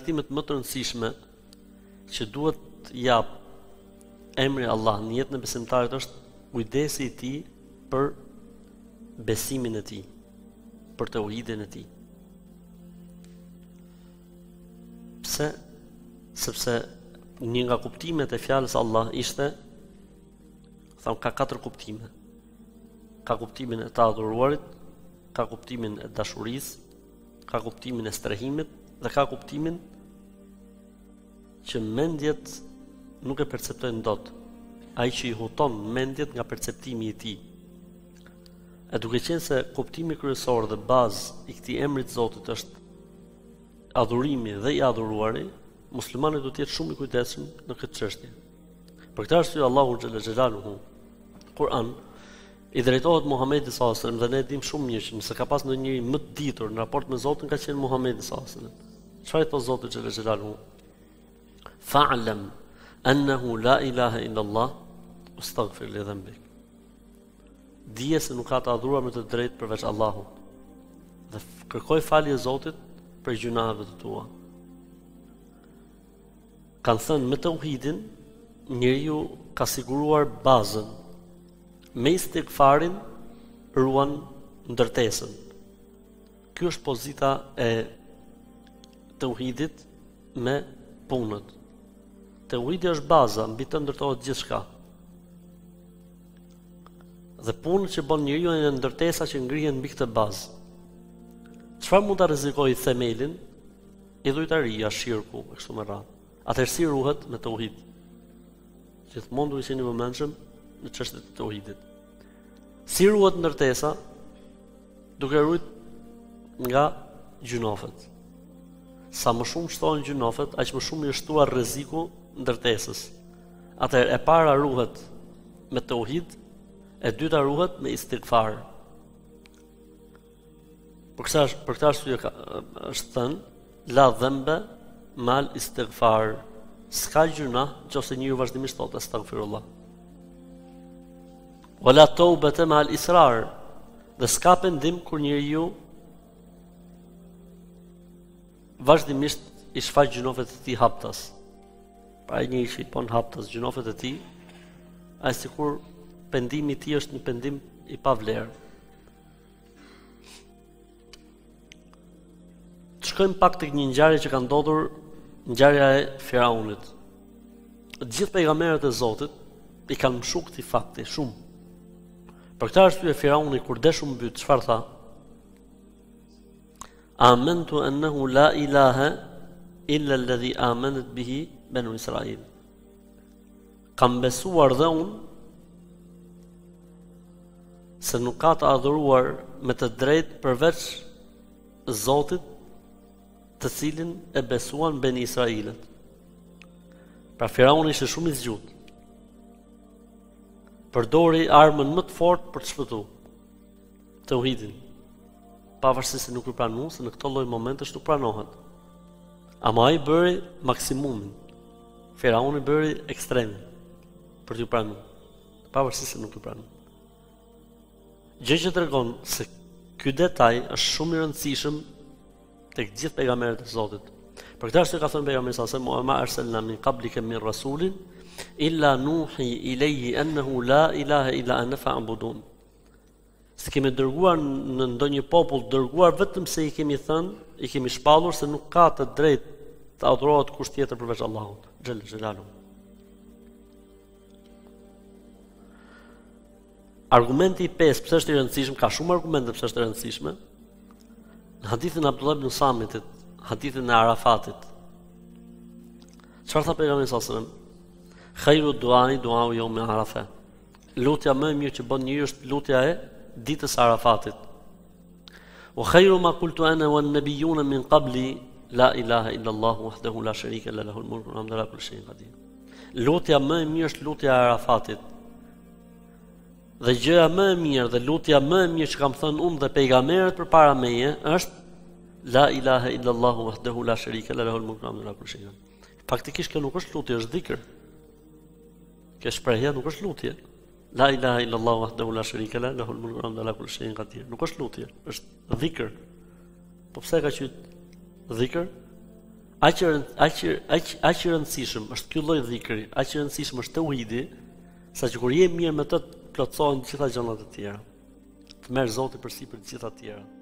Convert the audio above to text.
trajtimet më të rëndësishme që duhet jap emri Allah në jetën e besimtarit është kujdesi i tij për besimin e tij, për tauhidin e tij. Pse? Sepse një nga kuptimet e fjalës Allah ishte, ka 4 kuptime. Ka kuptimin e të adhuruarit, ka kuptimin e dashurisë, ka kuptimin e strehimit dhe ka kuptimin që mendjet nuk e perceptojnë dot. Ai që i huton mendjet nga perceptimi i tij. E duke qenë se kuptimi kryesor dhe bazë i këtij emri të Zotit është adhurimi dhe i adhuruari, muslimani do të jetë shumë i kujdesshëm në këtë çështje. Për këtë arsye Allahu xhalla xhelaluhu Kur'an i drejtohet Muhamedit sallallahu alaihi wasallam dhe ne dimë shumë mirë që nëse ka pas ndonjëri më të ditur në raport me Zotin ka qenë Muhamedi sallallahu alaihi wasallam. Çfarë thot Zoti xhalla xhelaluhu? Fa'lam annahu la ilaha illa Allah wastaghfir li dhanbik. Dije se nuk ka të adhuruar me të drejtë përveç Allahut dhe kërkoj falje Zotit për gjunahet të tua. Kanë thënë me tauhidin njeriu ka siguruar bazën. Me istighfarin ruan ndërtesën. Ky është pozita e tauhidit me punët. Tauhidi është baza, mbi të ndërtohet gjithçka. Dhe punët që bën njeriu janë ndërtesa që ngrihen mbi këtë bazë. Çfarë mund ta rrezikojë themelin? Idhujtaria, shirku, e kështu me radhë. Atëherë si ruhet me tauhid? Gjithmonë duhet të jeni vëmendshëm në çështjet e tauhidit. Si ruhet ndërtesa? Duke ruajt nga gjunofet. Sa më shumë shtohen gjunofet, aq më shumë i shtuar rreziku ndërtesës. Atëherë e para ruhet me tauhid, e dyta ruhet me istighfar. Për këtë arsye është thënë la dhanba mal istighfar. S'ka gjuna nëse njeriu vazhdimisht thotë astaghfirullah. Wala tawbata mal israr. Dhe s'ka pendim kur njeriu vazhdimisht i shfaq gjunofet e tij haptas. Pra ai njeriu që i bën haptas gjunofet e tij, ai sikur pendimi i tij është një pendim i pavlerë. Shkojmë pak tek një ngjarje që ka ndodhur, ngjarja e Firaunit. Të gjithë pejgamberët e Zotit i kanë mshuar këtij fakti shumë. Për këtë arsye Firauni kur deshu mbyt, çfarë tha? Amantu annahu la ilaha illa alladhi amanat bihi banu Israil. Kam besuar dhe unë se nuk ka të adhuruar me të drejtë përveç Zotit, të cilin e besuan Beni Israilet. Pra Firauni ishte shumë i zgjuar. Përdori armën më të fortë për të shpëtuar tauhidin. Pavarësisht se nuk u pranon, se në këtë lloj momentesh nuk pranohet. Ama ai bëri maksimumin. Firauni bëri ekstremin për t'u pranuar, pavarësisht se nuk u pranon. Gjë që tregon se ky detaj është shumë i rëndësishëm tek gjithë pejgamberët e Zotit. Për këtë arsye ka thënë pejgamberi sallallahu alajhi wasallam: "Ma arsalna min qablika min rasulin illa nuhi ilayhi annahu la ilaha illa ana fa'budun." Se kemi dërguar në ndonjë popull, dërguar vetëm se i kemi thënë, i kemi shpallur se nuk ka të drejtë të adhurohet kusht tjetër përveç Allahut, xhel xhelalu. Argumenti i 5 pse është i rëndësishëm, ka shumë argumente pse është e rëndësishme. Në hadithin e Abdullah ibn Samitit, hadithin e Arafatit. Çfarë tha pejgamberi sallallahu alajhi wasallam? Khairu du'ai du'au yawm Arafa. Lutja më e mirë që bën njeriu është lutja e ditës së Arafatit. Wa khairu ma qultu ana wan nabiyyuna min qabli la ilaha illa Allah wahdahu la sharika lahu lahul mulku wa ala kulli shay'in qadir. Lutja më e mirë është lutja e Arafatit. Dhe gjëja më e mirë dhe lutja më e mirë që kam thënë unë dhe pejgamberët përpara meje është la ilaha illa Allah wahdahu la sharika lahu lahul mulku wa ala kulli shay'in qadir. Faktikisht kjo nuk është lutje, është dhikr. Kjo shprehja nuk është lutje. La ilaha illa Allah wahdahu la sharika lahu lahul mulku wa ala kulli shay'in qadir. Nuk është lutje, është dhikr. Po pse ka qenë dhikr? Aq i rëndësishëm është ky lloj dhikri, aq i rëndësishëm është tauhidi, saqë kur je mirë me të plotësohen të gjitha gjërat e tjera. Të merr Zoti përsipër të gjitha të tjera.